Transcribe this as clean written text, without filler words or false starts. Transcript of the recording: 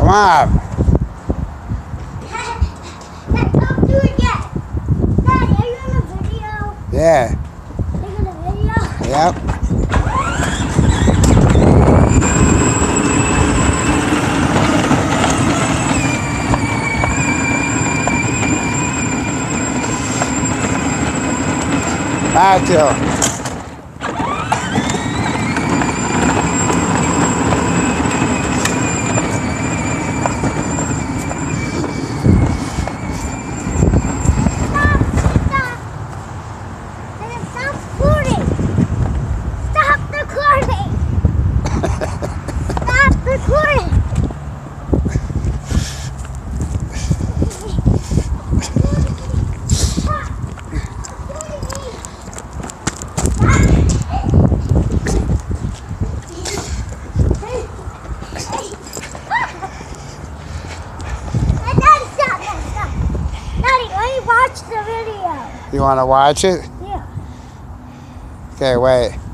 Come on. Don't do it yet. Daddy, are you in a video? Yeah. Are you in a video? Yep. Matthew. Watch the video. You want to watch it? Yeah. Okay, wait.